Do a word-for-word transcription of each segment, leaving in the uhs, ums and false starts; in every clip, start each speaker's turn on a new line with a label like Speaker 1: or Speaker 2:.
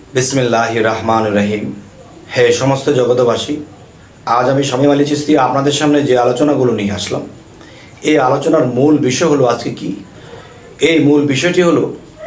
Speaker 1: বিসমিল্লাহির রহমানির রহিম। হে সমস্ত জগতবাসী, আজ আমি শামীম আলী চিশতি আপনাদের সামনে যে আলোচনাগুলো নিয়ে আসলাম, এই আলোচনার মূল বিষয় হলো আজকে কি? এই মূল বিষয়টি হলো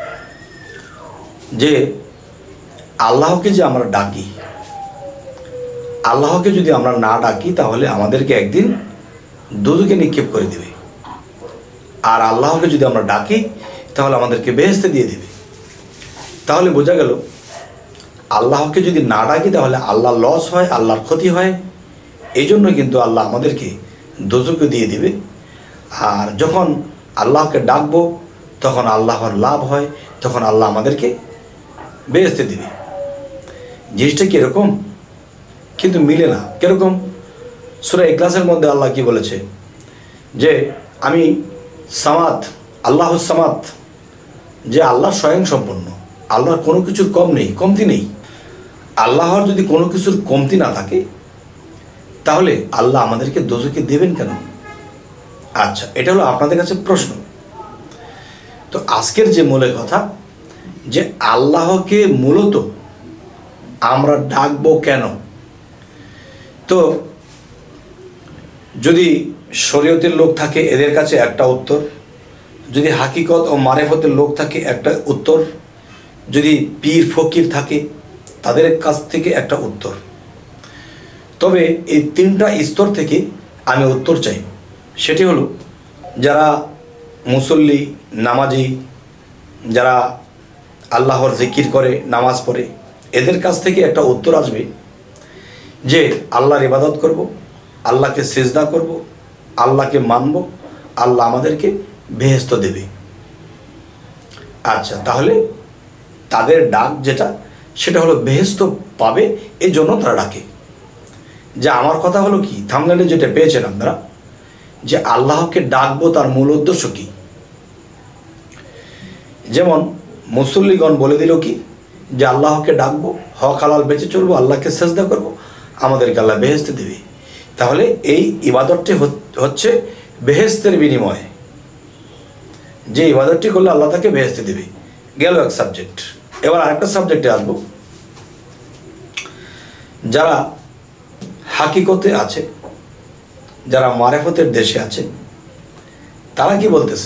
Speaker 1: যে আল্লাহকে যে আমরা ডাকি, আল্লাহকে যদি আমরা না ডাকি তাহলে আমাদেরকে একদিন দুজকে নিক্ষেপ করে দেবে, আর আল্লাহকে যদি আমরা ডাকি তাহলে আমাদেরকে বেহেশতে দিয়ে দেবে। তাহলে বোঝা গেল আল্লাহকে যদি না ডাকি তাহলে আল্লাহ লস হয়, আল্লাহর ক্ষতি হয়। এই জন্য কিন্তু আল্লাহ আমাদেরকে দোজকে দিয়ে দিবে। আর যখন আল্লাহকে ডাকবো তখন আল্লাহর লাভ হয়, তখন আল্লাহ আমাদেরকে বেহেশতে দিবে। জিনিসটা কীরকম? কিন্তু মিলে না। কীরকম? সূরা ইখলাসের মধ্যে আল্লাহ কি বলেছে যে আমি সামাদ, আল্লাহ সামাদ, যে আল্লাহ স্বয়ং সম্পন্ন, আল্লাহর কোনো কিছুর কম নেই, কমতি নেই। আল্লাহর যদি কোনো কিছুর কমতি না থাকে তাহলে আল্লাহ আমাদেরকে দোজকে দেবেন কেন? আচ্ছা, এটা হলো আপনাদের কাছে প্রশ্ন। তো আজকের যে মূলের কথা, যে আল্লাহকে মূলত আমরা ডাকবো কেন? তো যদি শরীয়তের লোক থাকে এদের কাছে একটা উত্তর, যদি হাকিকত ও মারেফতের লোক থাকে একটা উত্তর, যদি পীর ফকির থাকে তাদের কাছ থেকে একটা উত্তর। তবে এই তিনটা স্তর থেকে আমি উত্তর চাই। সেটি হলো যারা মুসল্লি, নামাজি, যারা আল্লাহর জিকির করে, নামাজ পড়ে, এদের কাছ থেকে একটা উত্তর আসবে যে আল্লাহর ইবাদত করব, আল্লাহকে সিজদা করব, আল্লাহকে মানব, আল্লাহ আমাদেরকে বেহেশত দেবে। আচ্ছা, তাহলে তাদের ডাক যেটা, সেটা হলো বেহেশত পাবে, এই জন্য তারা ডাকে। যে আমার কথা হলো কি, থাম্বনেলে যেটা পেয়েছেন আপনারা, যে আল্লাহকে ডাকবো তার মূল উদ্দেশ্য কি? যেমন মুসল্লিগণ বলে দিল কি যে আল্লাহকে ডাকবো, হক হালাল বেঁচে চলবো, আল্লাহকে সিজদা করব, আমাদেরকে আল্লাহ বেহেশত দেবে। তাহলে এই ইবাদতটি হচ্ছে বেহেশতের বিনিময়ে, যে ইবাদতটি করলে আল্লাহ তাকে বেহেশত দেবে। গেল এক সাবজেক্ট। এবার আরেকটা সাবজেক্টে আসবো। যারা হাকিকতে আছে, যারা মারেফতের দেশে আছে, তারা কি বলতেছে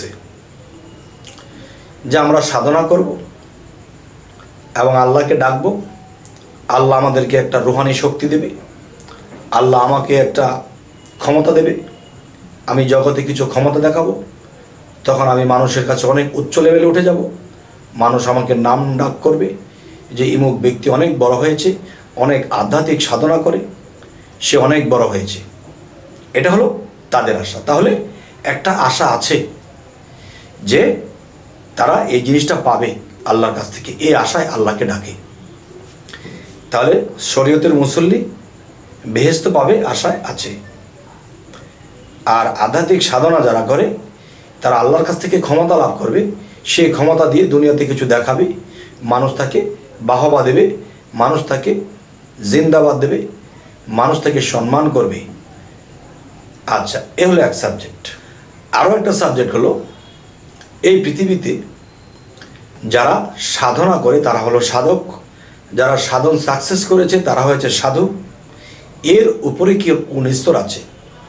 Speaker 1: যে আমরা সাধনা করব এবং আল্লাহকে ডাকবো, আল্লাহ আমাদেরকে একটা রুহানি শক্তি দেবে, আল্লাহ আমাকে একটা ক্ষমতা দেবে, আমি জগতে কিছু ক্ষমতা দেখাবো, তখন আমি মানুষের কাছে অনেক উচ্চ লেভেলে উঠে যাব, মানুষ আমাকে নাম ডাক করবে যে ইমুক ব্যক্তি অনেক বড় হয়েছে, অনেক আধ্যাত্মিক সাধনা করে, সে অনেক বড় হয়েছে। এটা হলো তাদের আশা। তাহলে একটা আশা আছে যে তারা এই জিনিসটা পাবে আল্লাহর কাছ থেকে, এই আশায় আল্লাহকে ডাকে। তাহলে শরীয়তের মুসল্লি বেহেশত পাবে আশায় আছে। আর আধ্যাত্মিক সাধনা যারা করে তারা আল্লাহর কাছ থেকে ক্ষমতা লাভ করবে, সেই ক্ষমতা দিয়ে দুনিয়াতে কিছু দেখাবে, মানুষ তাকে বাহবা দেবে, মানুষ তাকে জিন্দাবাদ দেবে, মানুষ তাকে সম্মান করবে। আচ্ছা, এ হলো এক সাবজেক্ট। আরও একটা সাবজেক্ট হলো এই পৃথিবীতে যারা সাধনা করে তারা হলো সাধক, যারা সাধন সাকসেস করেছে তারা হয়েছে সাধু। এর উপরে কি কোন স্তর আছে?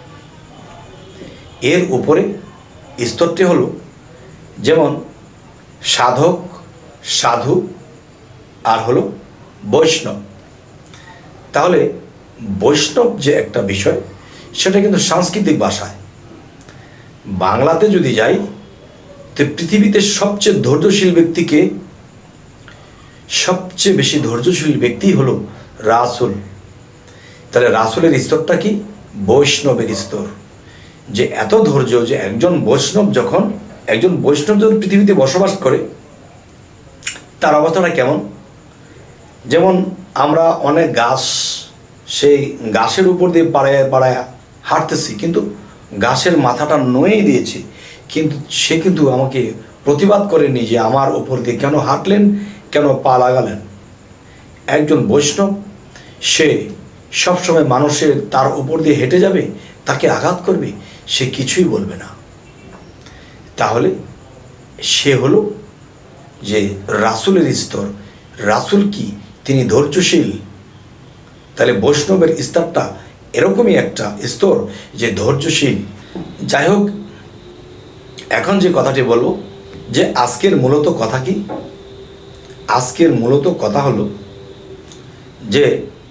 Speaker 1: এর উপরে স্তরটি হলো যেমন সাধক, সাধু, আর হলো বৈষ্ণব। তাহলে বৈষ্ণব যে একটা বিষয়, সেটা কিন্তু সাংস্কৃতিক ভাষায়। বাংলাতে যদি যাই তো পৃথিবীতে সবচেয়ে ধৈর্যশীল ব্যক্তিকে, সবচেয়ে বেশি ধৈর্যশীল ব্যক্তি হলো রাসূল। তাহলে রাসূলের স্তরটা কি? বৈষ্ণবের স্তর। যে এত ধৈর্য যে একজন বৈষ্ণব যখন একজন বৈষ্ণব যখন পৃথিবীতে বসবাস করে তার অবস্থাটা কেমন? যেমন আমরা অনেক গাছ, সেই গাছের উপর দিয়ে পাড়ায় পাড়ায় হাঁটতেছি, কিন্তু গাছের মাথাটা নয়ে দিয়েছে, কিন্তু সে কিন্তু আমাকে প্রতিবাদ করেনি যে আমার উপর দিয়ে কেন হাঁটলেন, কেন পা লাগালেন। একজন বৈষ্ণব সে সবসময় মানুষের তার উপর দিয়ে হেঁটে যাবে, তাকে আঘাত করবে, সে কিছুই বলবে না। তাহলে সে হলো যে রাসূলের স্তর। রাসূল কি? তিনি ধৈর্যশীল। তাহলে বৈষ্ণবের স্তরটা এরকমই একটা স্তর যে ধৈর্যশীল। যাই হোক, এখন যে কথাটি বলবো যে আজকের মূলত কথা কি, আজকের মূলত কথা হলো যে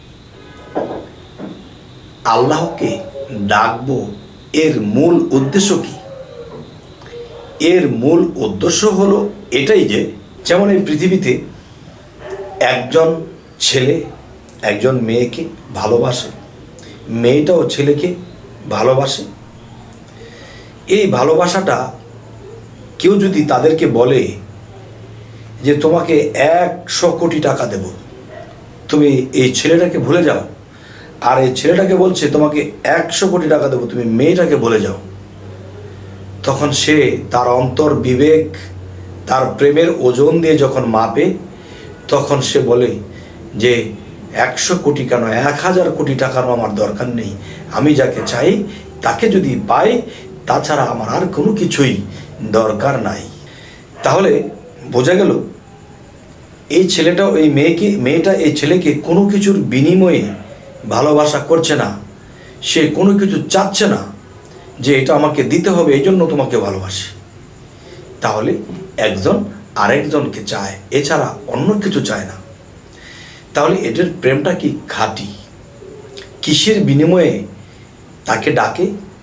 Speaker 1: আল্লাহকে ডাকবো, এর মূল উদ্দেশ্য কি? এর মূল উদ্দেশ্য হলো এটাই যে, যেমন এই পৃথিবীতে একজন ছেলে একজন মেয়েকে ভালোবাসে, মেয়েটাও ছেলেকে ভালোবাসে। এই ভালোবাসাটা কেউ যদি তাদেরকে বলে যে তোমাকে একশো কোটি টাকা দেব, তুমি এই ছেলেটাকে ভুলে যাও, আর এই ছেলেটাকে বলছে তোমাকে একশো কোটি টাকা দেবো, তুমি মেয়েটাকে ভুলে যাও, তখন সে তার অন্তর বিবেক তার প্রেমের ওজন দিয়ে যখন মাপে, তখন সে বলে যে একশো কোটি কেন, এক হাজার কোটি টাকারও আমার দরকার নেই, আমি যাকে চাই তাকে যদি পাই, তাছাড়া আমার আর কোনো কিছুই দরকার নাই। তাহলে বোঝা গেল এই ছেলেটাও এই মেয়েকে, মেয়েটা এই ছেলেকে কোনো কিছুর বিনিময়ে ভালোবাসা করছে না, সে কোনো কিছু চাচ্ছে না যে এটা আমাকে দিতে হবে এই জন্য তোমাকে ভালোবাসি। তাহলে একজন আরেকজনকে চায়, এছাড়া অন্য কিছু চায় না। তাহলে এটার প্রেমটা কি খাঁটি? কিসের বিনিময়ে তাকে ডাকে?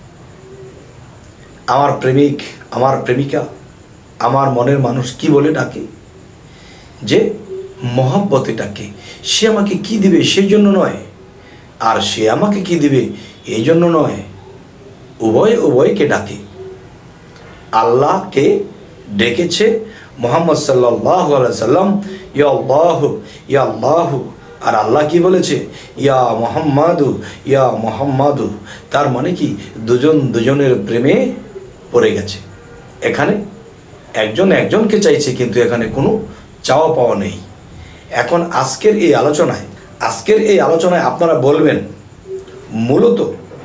Speaker 1: আমার প্রেমিক, আমার প্রেমিকা, আমার মনের মানুষ কি বলে ডাকে? যে মহব্বতে ডাকে। সে আমাকে কি দিবে সেই জন্য নয়, আর সে আমাকে কি দিবে এই জন্য নয়, উভয় উভয়কে ডাকে। আল্লাহকে ডেকেছে মুহাম্মদ সাল্লাল্লাহু আলাইহি সাল্লাম, ইয়া আল্লাহ ইয়া আল্লাহ, আর আল্লাহ কি বলেছে? ইয়া মুহাম্মাদু ইয়া মুহাম্মাদু। তার মানে কি দুজন দুজনের প্রেমে পড়ে গেছে। এখানে একজন একজনকে চাইছে, কিন্তু এখানে কোনো চাওয়া পাওয়া নেই। এখন আজকের এই আলোচনায় আজকের এই আলোচনায় আপনারা বলবেন মূলত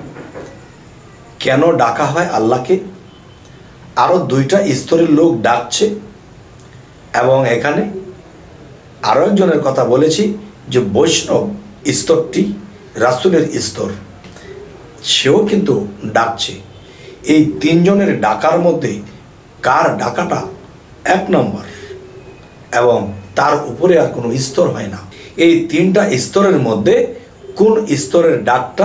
Speaker 1: কেন ডাকা হয় আল্লাহকে? আরও দুইটা স্তরের লোক ডাকছে, এবং এখানে আরও একজনের কথা বলেছি যে বৈষ্ণব স্তরটি রাসূলের স্তর, সেও কিন্তু ডাকছে। এই তিনজনের ডাকার মধ্যে কার ডাকাটা এক নম্বর, এবং তার উপরে আর কোনো স্তর হয় না। এই তিনটা স্তরের মধ্যে কোন স্তরের ডাকটা,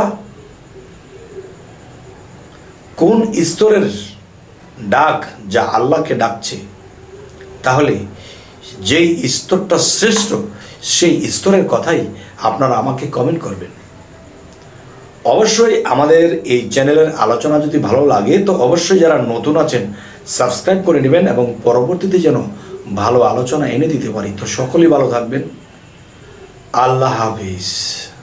Speaker 1: কোন স্তরের ডাক যা আল্লাহকে ডাকছে, তাহলে যেই স্তরটা শ্রেষ্ঠ সেই স্তরের কথাই আপনারা আমাকে কমেন্ট করবেন। অবশ্যই আমাদের এই চ্যানেলের আলোচনা যদি ভালো লাগে তো অবশ্যই যারা নতুন আছেন সাবস্ক্রাইব করে নেবেন, এবং পরবর্তীতে যেন ভালো আলোচনা এনে দিতে পারি। তো সকলেই ভালো থাকবেন। আল্লাহ হাফিজ।